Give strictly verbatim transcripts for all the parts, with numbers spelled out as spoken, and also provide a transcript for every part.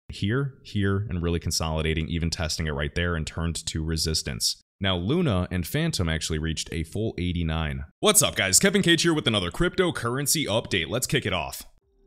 here, here, and really consolidating, even testing it right there and turned to resistance. Now Luna and Phantom actually reached a full eighty-nine. What's up guys, Kevin Cage here with another cryptocurrency update. Let's kick it off.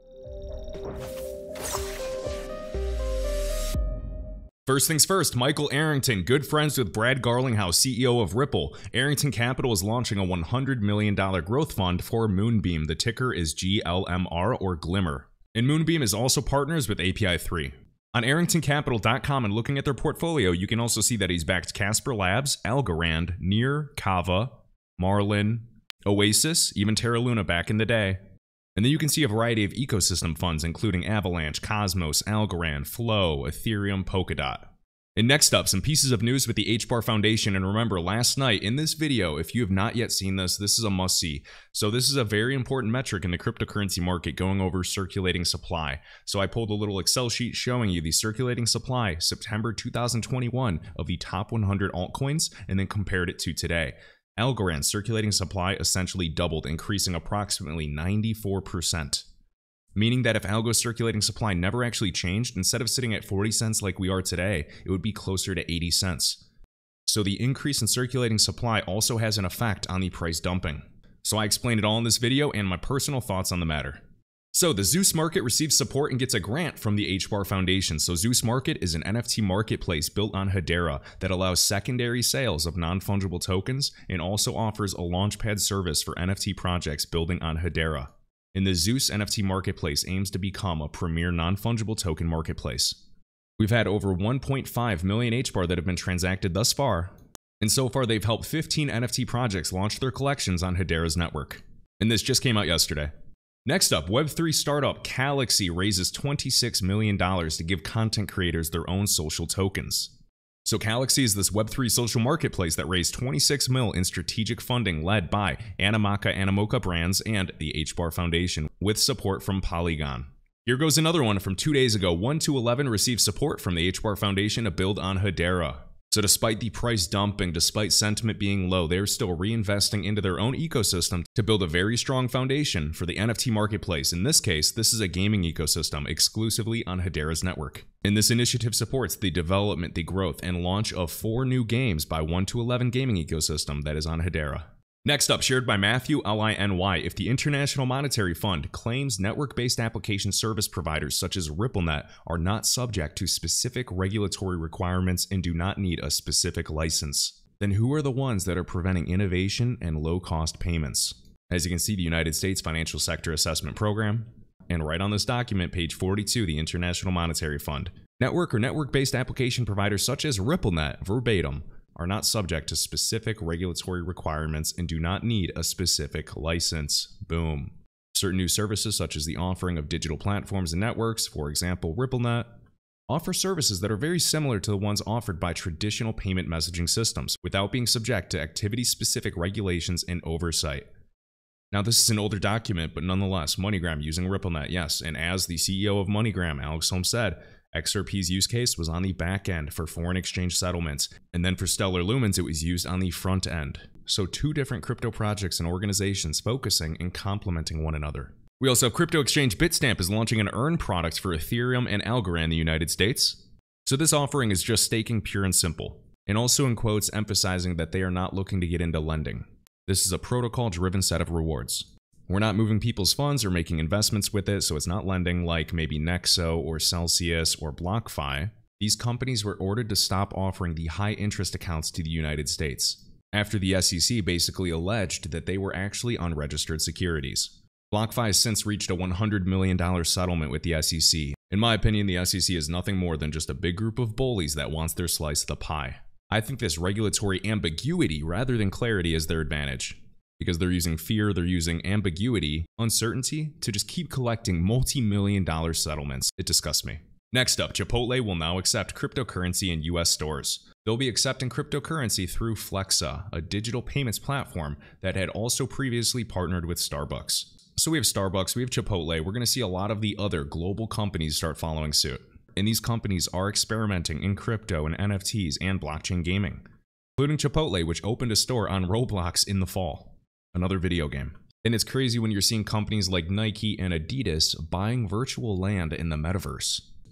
First things first, Michael Arrington, good friends with Brad Garlinghouse, C E O of Ripple. Arrington Capital is launching a one hundred million dollar growth fund for Moonbeam. The ticker is G L M R or Glimmer. And Moonbeam is also partners with A P I three. On Arrington Capital dot com and looking at their portfolio, you can also see that he's backed Casper Labs, Algorand, Near, Kava, Marlin, Oasis, even Terra Luna back in the day. And then you can see a variety of ecosystem funds, including Avalanche, Cosmos, Algorand, Flow, Ethereum, Polkadot. And next up, some pieces of news with the H B A R Foundation. And remember, last night in this video, if you have not yet seen this, this is a must-see. So this is a very important metric in the cryptocurrency market, going over circulating supply. So I pulled a little Excel sheet showing you the circulating supply, September two thousand twenty-one, of the top one hundred altcoins, and then compared it to today. Algorand circulating supply essentially doubled, increasing approximately ninety-four percent. Meaning that if Algo's circulating supply never actually changed, instead of sitting at forty cents like we are today, it would be closer to eighty cents. So the increase in circulating supply also has an effect on the price dumping. So I explained it all in this video and my personal thoughts on the matter. So the Zeus Market receives support and gets a grant from the H B A R Foundation. So Zeus Market is an N F T marketplace built on Hedera that allows secondary sales of non-fungible tokens and also offers a launchpad service for N F T projects building on Hedera. And the Zeus N F T marketplace aims to become a premier non-fungible token marketplace. We've had over one point five million H B A R that have been transacted thus far, and so far they've helped fifteen N F T projects launch their collections on Hedera's network. And this just came out yesterday. Next up, Web three startup Calyxy raises twenty-six million dollars to give content creators their own social tokens. So Calyxy is this Web three social marketplace that raised twenty-six mil in strategic funding led by Animoca Animoca Brands and the H B A R Foundation with support from Polygon. Here goes another one from two days ago. one two eleven received support from the H B A R Foundation to build on Hedera. So despite the price dumping, despite sentiment being low, they're still reinvesting into their own ecosystem to build a very strong foundation for the N F T marketplace. In this case, this is a gaming ecosystem exclusively on Hedera's network. And this initiative supports the development, the growth, and launch of four new games by one two eleven gaming ecosystem that is on Hedera. Next up, shared by Matthew L I N Y, if the International Monetary Fund claims network-based application service providers such as RippleNet are not subject to specific regulatory requirements and do not need a specific license, then who are the ones that are preventing innovation and low-cost payments? As you can see, the United States Financial Sector Assessment Program, and right on this document, page forty-two, the International Monetary Fund. Network or network-based application providers such as RippleNet, verbatim, are not subject to specific regulatory requirements and do not need a specific license. Boom. Certain new services such as the offering of digital platforms and networks, for example RippleNet, offer services that are very similar to the ones offered by traditional payment messaging systems without being subject to activity-specific regulations and oversight. Now this is an older document, but nonetheless, MoneyGram using RippleNet, yes, and as the C E O of MoneyGram, Alex Holmes, said, X R P's use case was on the back end for foreign exchange settlements, and then for Stellar Lumens it was used on the front end. So two different crypto projects and organizations focusing and complementing one another. We also have crypto exchange Bitstamp is launching an earn product for Ethereum and Algorand in the United States. So this offering is just staking pure and simple, and also in quotes emphasizing that they are not looking to get into lending. This is a protocol-driven set of rewards. We're not moving people's funds or making investments with it, so it's not lending like maybe Nexo or Celsius or BlockFi. These companies were ordered to stop offering the high-interest accounts to the United States, after the S E C basically alleged that they were actually unregistered securities. BlockFi has since reached a one hundred million dollar settlement with the S E C. In my opinion, the S E C is nothing more than just a big group of bullies that wants their slice of the pie. I think this regulatory ambiguity rather than clarity is their advantage, because they're using fear, they're using ambiguity, uncertainty to just keep collecting multi-million dollar settlements. It disgusts me. Next up, Chipotle will now accept cryptocurrency in U S stores. They'll be accepting cryptocurrency through Flexa, a digital payments platform that had also previously partnered with Starbucks. So we have Starbucks, we have Chipotle, we're going to see a lot of the other global companies start following suit. And these companies are experimenting in crypto and N F Ts and blockchain gaming, including Chipotle, which opened a store on Roblox in the fall. Another video game. And it's crazy when you're seeing companies like Nike and Adidas buying virtual land in the metaverse.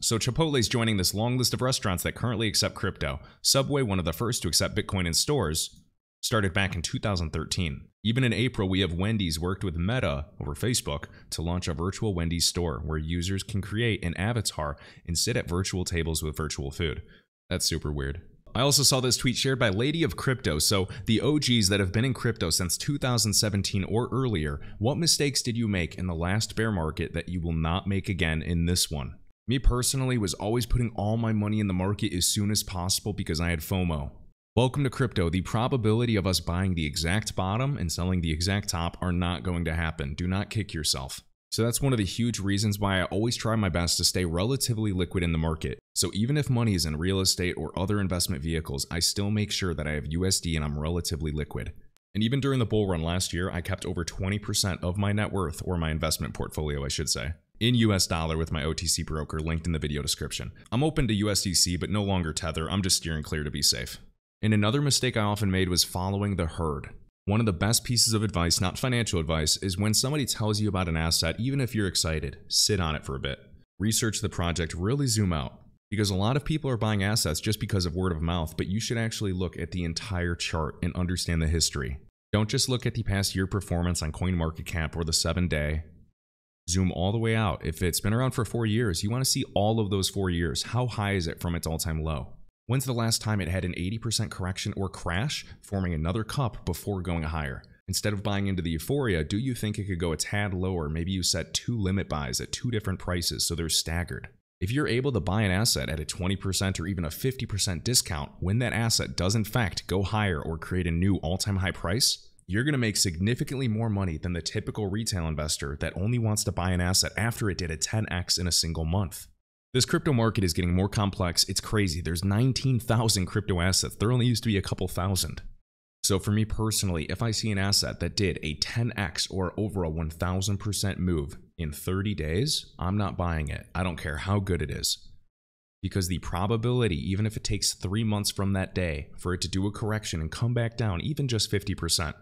So Chipotle's joining this long list of restaurants that currently accept crypto. Subway, one of the first to accept Bitcoin in stores, started back in two thousand thirteen. Even in April, we have Wendy's worked with Meta over Facebook to launch a virtual Wendy's store where users can create an avatar and sit at virtual tables with virtual food. That's super weird. I also saw this tweet shared by Lady of Crypto. So the O Gs that have been in crypto since two thousand seventeen or earlier, what mistakes did you make in the last bear market that you will not make again in this one? Me personally was always putting all my money in the market as soon as possible because I had FOMO. Welcome to crypto. The probability of us buying the exact bottom and selling the exact top are not going to happen. Do not kick yourself. So that's one of the huge reasons why I always try my best to stay relatively liquid in the market. So even if money is in real estate or other investment vehicles, I still make sure that I have U S D and I'm relatively liquid. And even during the bull run last year, I kept over twenty percent of my net worth, or my investment portfolio, I should say, in U S dollar with my O T C broker linked in the video description. I'm open to U S D C, but no longer Tether. I'm just steering clear to be safe. And another mistake I often made was following the herd. One of the best pieces of advice, not financial advice, is when somebody tells you about an asset, even if you're excited, sit on it for a bit. Research the project, really zoom out. Because a lot of people are buying assets just because of word of mouth, but you should actually look at the entire chart and understand the history. Don't just look at the past year performance on CoinMarketCap or the seven day. Zoom all the way out. If it's been around for four years, you want to see all of those four years. How high is it from its all-time low? When's the last time it had an eighty percent correction or crash, forming another cup before going higher? Instead of buying into the euphoria, do you think it could go a tad lower? Maybe you set two limit buys at two different prices so they're staggered. If you're able to buy an asset at a twenty percent or even a fifty percent discount when that asset does in fact go higher or create a new all-time high price, you're going to make significantly more money than the typical retail investor that only wants to buy an asset after it did a ten X in a single month. This crypto market is getting more complex. It's crazy. There's nineteen thousand crypto assets. There only used to be a couple thousand. So for me personally, if I see an asset that did a ten X or over a one thousand percent move in thirty days, I'm not buying it. I don't care how good it is. Because the probability, even if it takes three months from that day for it to do a correction and come back down, even just fifty percent,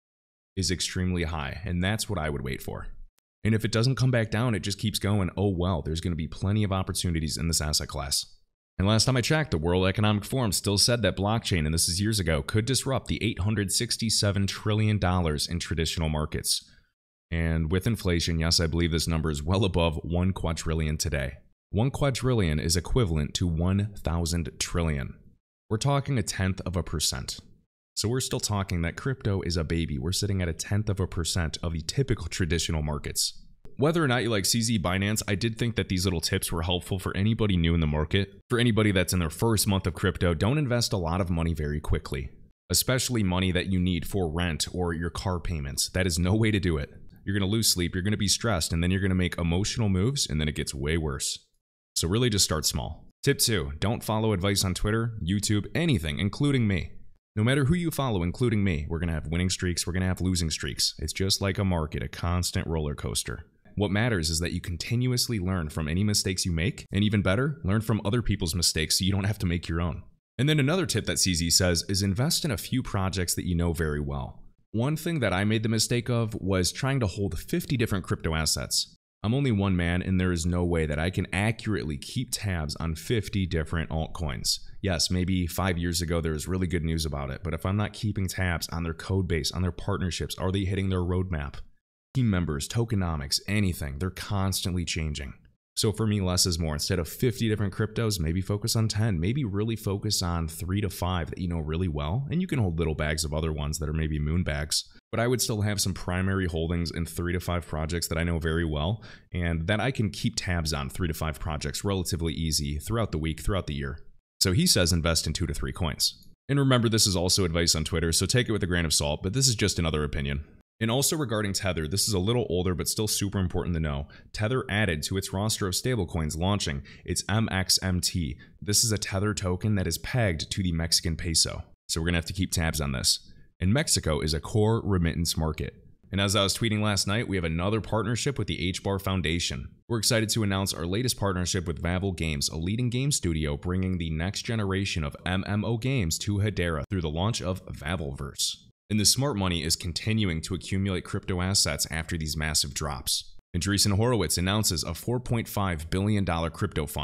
is extremely high. And that's what I would wait for. And if it doesn't come back down, it just keeps going, oh well, there's going to be plenty of opportunities in this asset class. And last time I checked, the World Economic Forum still said that blockchain, and this is years ago, could disrupt the eight hundred sixty-seven trillion dollars in traditional markets. And with inflation, yes, I believe this number is well above one quadrillion today. One quadrillion is equivalent to one thousand trillion. We're talking a tenth of a percent. So we're still talking that crypto is a baby. We're sitting at a tenth of a percent of the typical traditional markets. Whether or not you like C Z, Binance, I did think that these little tips were helpful for anybody new in the market. For anybody that's in their first month of crypto, don't invest a lot of money very quickly, especially money that you need for rent or your car payments. That is no way to do it. You're going to lose sleep, you're going to be stressed, and then you're going to make emotional moves, and then it gets way worse. So really just start small. Tip two, don't follow advice on Twitter, YouTube, anything, including me. No matter who you follow, including me, we're going to have winning streaks, we're going to have losing streaks. It's just like a market, a constant roller coaster. What matters is that you continuously learn from any mistakes you make, and even better, learn from other people's mistakes so you don't have to make your own. And then another tip that C Z says is invest in a few projects that you know very well. One thing that I made the mistake of was trying to hold fifty different crypto assets. I'm only one man, and there is no way that I can accurately keep tabs on fifty different altcoins. Yes, maybe five years ago there was really good news about it, but if I'm not keeping tabs on their code base, on their partnerships, are they hitting their roadmap? Team members, tokenomics, anything, they're constantly changing. So for me, less is more. Instead of fifty different cryptos, maybe focus on ten. Maybe really focus on three to five that you know really well. And you can hold little bags of other ones that are maybe moon bags. But I would still have some primary holdings in three to five projects that I know very well and that I can keep tabs on, three to five projects, relatively easy throughout the week, throughout the year. So he says invest in two to three coins. And remember, this is also advice on Twitter, so take it with a grain of salt, but this is just another opinion. And also regarding Tether, this is a little older but still super important to know. Tether added to its roster of stablecoins launching its M X M T. This is a Tether token that is pegged to the Mexican peso. So we're going to have to keep tabs on this. And Mexico is a core remittance market. And as I was tweeting last night, we have another partnership with the H B A R Foundation. We're excited to announce our latest partnership with Vavel Games, a leading game studio bringing the next generation of M M O games to Hedera through the launch of Vavelverse. And the smart money is continuing to accumulate crypto assets after these massive drops. Andreessen Horowitz announces a four point five billion dollars crypto fund.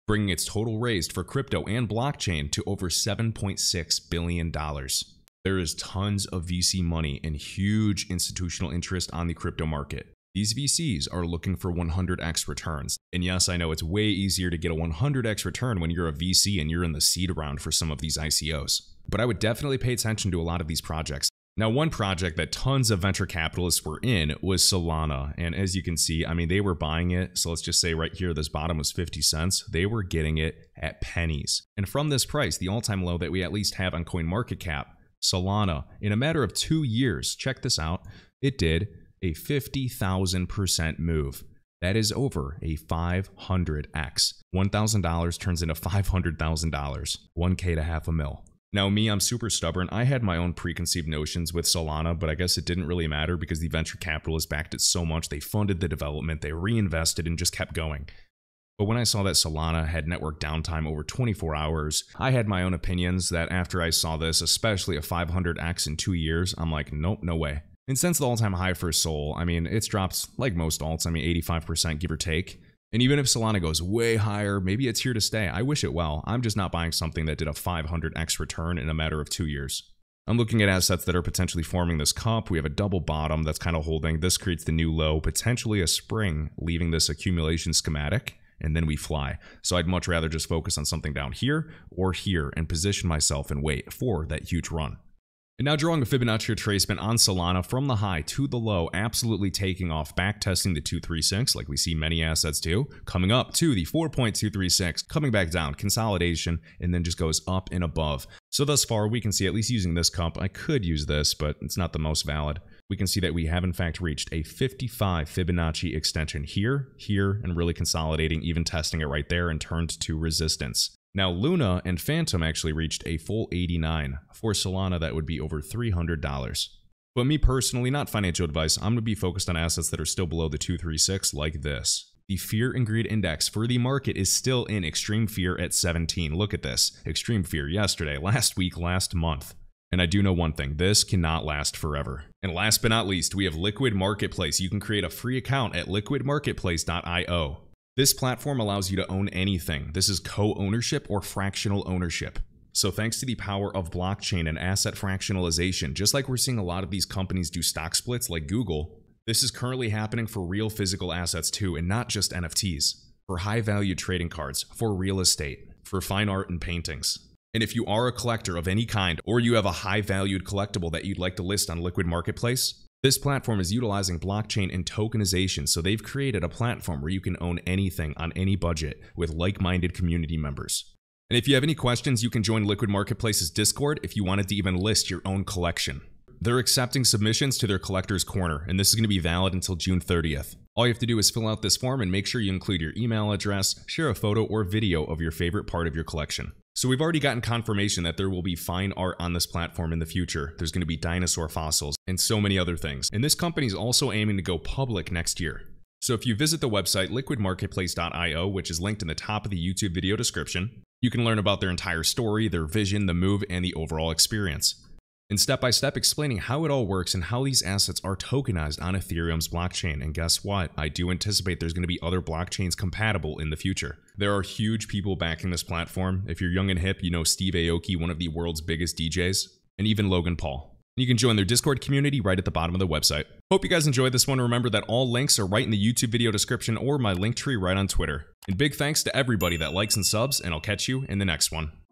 bringing its total raised for crypto and blockchain to over seven point six billion dollars. There is tons of V C money and huge institutional interest on the crypto market. These V Cs are looking for one hundred x returns. And yes, I know it's way easier to get a one hundred x return when you're a V C and you're in the seed round for some of these I C Os. But I would definitely pay attention to a lot of these projects. Now, one project that tons of venture capitalists were in was Solana. And as you can see, I mean, they were buying it. So let's just say right here, this bottom was fifty cents. They were getting it at pennies. And from this price, the all-time low that we at least have on CoinMarketCap, Solana, in a matter of two years, check this out, it did a fifty thousand percent move. That is over a five hundred x. one thousand dollars turns into five hundred thousand dollars, one K to half a mil. Now me, I'm super stubborn. I had my own preconceived notions with Solana, but I guess it didn't really matter because the venture capitalists backed it so much. They funded the development, they reinvested and just kept going. But when I saw that Solana had network downtime over twenty-four hours, I had my own opinions that after I saw this, especially a five hundred x in two years, I'm like, nope, no way. And since the all-time high for Sol, I mean, it's dropped like most alts, I mean, eighty-five percent give or take. And even if Solana goes way higher, maybe it's here to stay. I wish it well. I'm just not buying something that did a five hundred x return in a matter of two years. I'm looking at assets that are potentially forming this cup. We have a double bottom that's kind of holding. This creates the new low, potentially a spring, leaving this accumulation schematic, and then we fly. So I'd much rather just focus on something down here or here and position myself and wait for that huge run. And now drawing a Fibonacci retracement on Solana from the high to the low, absolutely taking off, back testing the two three six like we see many assets do, coming up to the four point two three six, coming back down, consolidation, and then just goes up and above. So thus far, we can see, at least using this comp, I could use this, but it's not the most valid. We can see that we have in fact reached a fifty-five Fibonacci extension here, here, and really consolidating, even testing it right there and turned to resistance. Now, Luna and Phantom actually reached a full eighty-nine. For Solana, that would be over three hundred dollars. But me personally, not financial advice, I'm going to be focused on assets that are still below the two three six like this. The Fear and Greed Index for the market is still in extreme fear at seventeen. Look at this. Extreme fear yesterday, last week, last month. And I do know one thing, this cannot last forever. And last but not least, we have Liquid Marketplace. You can create a free account at liquid marketplace dot i o. This platform allows you to own anything. This is co-ownership or fractional ownership. So thanks to the power of blockchain and asset fractionalization, just like we're seeing a lot of these companies do stock splits like Google, this is currently happening for real physical assets too, and not just N F Ts. For high-value trading cards, for real estate, for fine art and paintings. And if you are a collector of any kind, or you have a high-valued collectible that you'd like to list on Liquid Marketplace, this platform is utilizing blockchain and tokenization, so they've created a platform where you can own anything on any budget with like-minded community members. And if you have any questions, you can join Liquid Marketplace's Discord if you wanted to even list your own collection. They're accepting submissions to their Collector's Corner, and this is going to be valid until June thirtieth. All you have to do is fill out this form and make sure you include your email address, share a photo or video of your favorite part of your collection. So we've already gotten confirmation that there will be fine art on this platform in the future. There's going to be dinosaur fossils and so many other things. And this company is also aiming to go public next year. So if you visit the website liquid marketplace dot i o, which is linked in the top of the YouTube video description, you can learn about their entire story, their vision, the move, and the overall experience. And step-by-step explaining how it all works and how these assets are tokenized on Ethereum's blockchain. And guess what? I do anticipate there's going to be other blockchains compatible in the future. There are huge people backing this platform. If you're young and hip, you know Steve Aoki, one of the world's biggest D Js, and even Logan Paul. You can join their Discord community right at the bottom of the website. Hope you guys enjoyed this one. Remember that all links are right in the YouTube video description or my link tree right on Twitter. And big thanks to everybody that likes and subs, and I'll catch you in the next one.